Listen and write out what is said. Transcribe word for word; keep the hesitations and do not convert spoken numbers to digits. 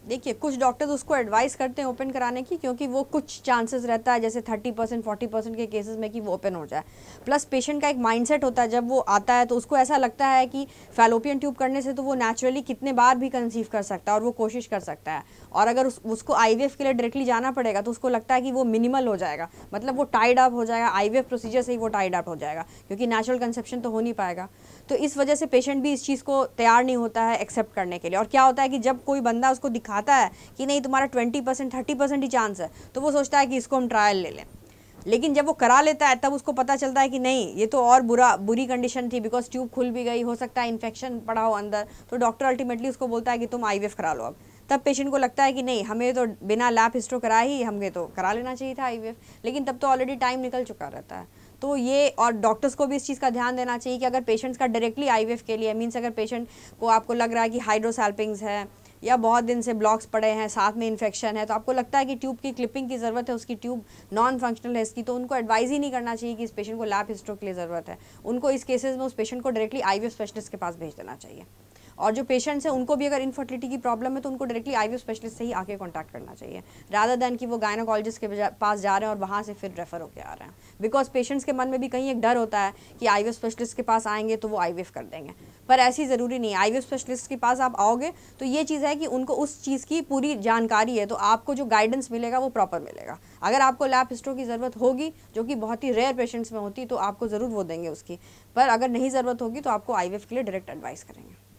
देखिए कुछ डॉक्टर्स उसको एडवाइस करते हैं ओपन कराने की, क्योंकि वो कुछ चांसेस रहता है जैसे थर्टी परसेंट फोर्टी परसेंट के केसेस में कि वो ओपन हो जाए। प्लस पेशेंट का एक माइंडसेट होता है, जब वो आता है तो उसको ऐसा लगता है कि फैलोपियन ट्यूब करने से तो वो नेचुरली कितने बार भी कंसीव कर सकता है और वो कोशिश कर सकता है, और अगर उस, उसको आईवीएफ के लिए डायरेक्टली जाना पड़ेगा तो उसको लगता है कि वो मिनिमल हो जाएगा, मतलब वो टाइड अप हो जाएगा, आईवीएफ प्रोसीजर से ही वो टाइड अप हो जाएगा, क्योंकि नेचुरल कंसेप्शन तो हो नहीं पाएगा। तो इस वजह से पेशेंट भी इस चीज़ को तैयार नहीं होता है एक्सेप्ट करने के लिए। और क्या होता है कि जब कोई बंदा उसको दिखाता है कि नहीं तुम्हारा ट्वेंटी परसेंट थर्टी परसेंट ही चांस है, तो वो सोचता है कि इसको हम ट्रायल ले लें। लेकिन जब वो करा लेता है तब उसको पता चलता है कि नहीं, ये तो और बुरा बुरी कंडीशन थी, बिकॉज ट्यूब खुल भी गई, हो सकता है इन्फेक्शन पड़ा हो अंदर, तो डॉक्टर अल्टीमेटली उसको बोलता है कि तुम आईवीएफ करा लो। अब तब पेशेंट को लगता है कि नहीं, हमें तो बिना लैब हिस्ट्रो कराए ही हमें तो करा लेना चाहिए था आईवीएफ, लेकिन तब तो ऑलरेडी टाइम निकल चुका रहता है। तो ये, और डॉक्टर्स को भी इस चीज़ का ध्यान देना चाहिए कि अगर पेशेंट्स का डायरेक्टली आईवीएफ के लिए मीन्स, अगर पेशेंट को आपको लग रहा है कि हाइड्रोसैल्पिंग्स है या बहुत दिन से ब्लॉक्स पड़े हैं, साथ में इन्फेक्शन है, तो आपको लगता है कि ट्यूब की क्लिपिंग की ज़रूरत है, उसकी ट्यूब नॉन फंक्शनल है इसकी, तो उनको एडवाइस ही नहीं करना चाहिए कि इस पेशेंट को लैब हिस्ट्रो के लिए ज़रूरत है। उनको इस केसेस में उस पेशेंट को डायरेक्टली आईवीएफ स्पेशलिस्ट के पास भेज देना चाहिए। और जो पेशेंट्स हैं उनको भी अगर इनफर्टिलिटी की प्रॉब्लम है तो उनको डायरेक्टली आईवीएफ स्पेशलिस्ट से ही आके कांटेक्ट करना चाहिए, रादर देन कि वो गायनोकोलॉजिस्ट के पास जा रहे हैं और वहाँ से फिर रेफर होकर आ रहे हैं। बिकॉज पेशेंट्स के मन में भी कहीं एक डर होता है कि आईवीएफ स्पेशलिस्ट के पास आएंगे तो वो आईवीएफ कर देंगे, पर ऐसी ज़रूरी नहीं है। आईवीएफ स्पेशलिस्ट के पास आप आओगे तो ये चीज़ है कि उनको उस चीज़ की पूरी जानकारी है, तो आपको जो गाइडेंस मिलेगा वो प्रॉपर मिलेगा। अगर आपको लैब हिस्ट्रो की ज़रूरत होगी, जो कि बहुत ही रेयर पेशेंट्स में होती, तो आपको ज़रूर वो देंगे उसकी, पर अगर नहीं ज़रूरत होगी तो आपको आईवीएफ के लिए डायरेक्ट एडवाइस करेंगे।